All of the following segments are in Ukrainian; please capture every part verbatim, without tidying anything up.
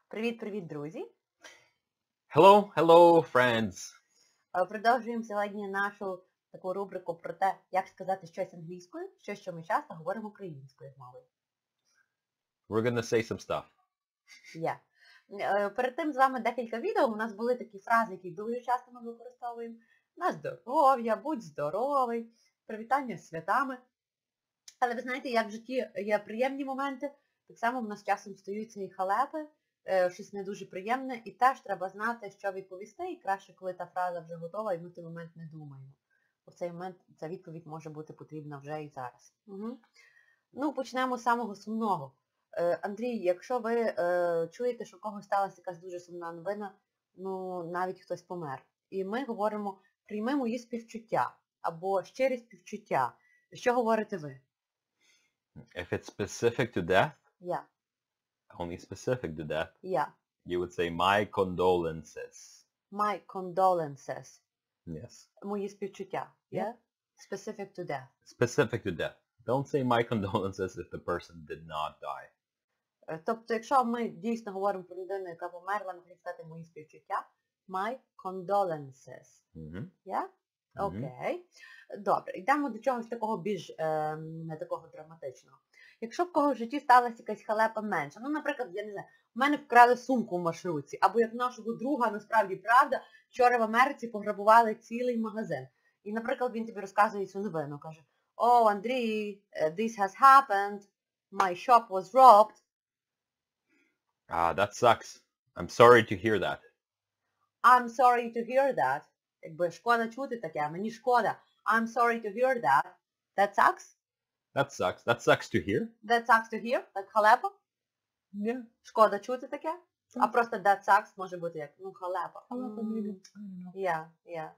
Привіт-привіт, друзі! Hello, hello, friends. Е, Продовжуємо сьогодні нашу таку рубрику про те, як сказати щось англійською, щось, що ми часто говоримо українською мовою. We're gonna say some stuff. Yeah. Е, Перед тим з вами декілька відео, у нас були такі фрази, які дуже часто ми використовуємо. На здоров'я, будь здоровий, привітання з святами. Але ви знаєте, як в житті є приємні моменти, так само в нас часом стаються і халепи, е, щось не дуже приємне, і теж треба знати, що відповісти, і краще, коли та фраза вже готова, і ми в той момент не думаємо. У цей момент ця відповідь може бути потрібна вже і зараз. Угу. Ну, почнемо з самого сумного. Е, Андрій, якщо ви е, чуєте, що в когось сталася якась дуже сумна новина, ну, навіть хтось помер. І ми говоримо, прийми мої співчуття, або щирі співчуття. Що говорите ви? If it's specific to death, Yeah. only specific to death, Yeah. you would say my condolences. My condolences. Yes. Мої співчуття. Yeah? Yeah. Specific to death. Specific to death. Don't say my condolences if the person did not die. Е, Тобто, якщо ми дійсно говоримо про людину, яка померла, ми хочемо сказати мої співчуття. My condolences. Mm-hmm. Yeah? Мгм. Окей. Добре, йдемо до чогось такого більш е, не такого драматичного. Якщо в когось в житті сталася якась халепа менша, ну, наприклад, я не знаю, в мене вкрали сумку в маршрутці, або як нашого друга, насправді правда, вчора в Америці пограбували цілий магазин. І, наприклад, він тобі розказує цю новину, каже, "Oh, Андрій, this has happened, my shop was robbed." Ah, that sucks. I'm sorry to hear that. I'm sorry to hear that. Якби шкода чути таке, а мені шкода. I'm sorry to hear that. That sucks? That sucks. That sucks to hear. That sucks to hear? Так халепа? Yeah. Шкода чути таке? А Так. просто that sucks може бути як, ну, халепа. Халепа, М, maybe. I don't know. Yeah, yeah.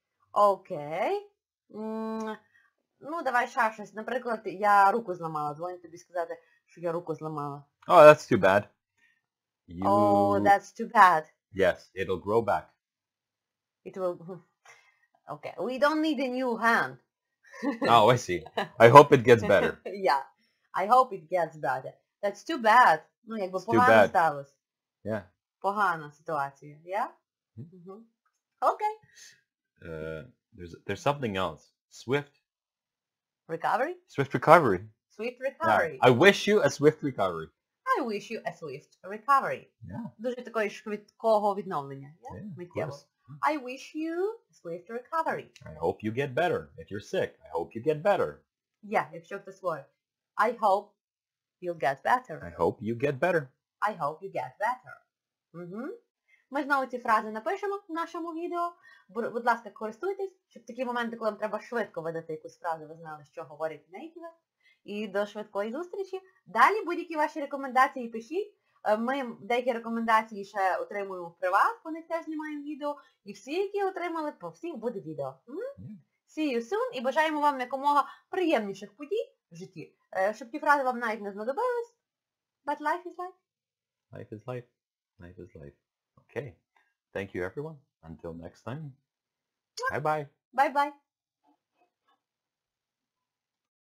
Окей. М, Ну, давай ще щось. Наприклад, я руку зламала. Дзвоню тобі сказати, що я руку зламала. Oh, that's too bad. You... Oh, that's too bad. Yes, it'll grow back. It will... Okay. We don't need a new hand. Oh, I see. I hope it gets better. Yeah. I hope it gets better. That's too bad. Ну, якби It's too погано bad. сталося. Yeah. Погана ситуація. Yeah? Mhm. Мгм. Окей. Uh, there's there's something else. Swift. Recovery? Swift recovery. Swift Yeah. recovery. I wish you a swift recovery. I wish you a swift recovery. Yeah. Дуже такої швидкого відновлення. Yeah? Yeah, of Миттєво. course. I wish you a swift recovery. I hope you get better. If you're sick, I hope you get better. Yeah, якщо хтось говорить. I hope you'll get better. I hope you get better. I hope you get better. Угу. Ми знову ці фрази напишемо в нашому відео. Бу- Будь ласка, користуйтесь, щоб в такі моменти, коли вам треба швидко видати якусь фразу, ви знали, що говорить нейтиве. І до швидкої зустрічі. Далі будь-які ваші рекомендації пишіть. Е, Ми деякі рекомендації ще отримуємо в приват, по них теж знімаємо відео. І всі, які отримали, по всіх буде відео. М? Yeah. See you soon і бажаємо вам якомога приємніших подій в житті. Е, Щоб ті фрази вам навіть не знадобились. But life is life. Life is life. Life is life. Okay. Thank you, everyone. Until next time. Bye-bye. Bye-bye.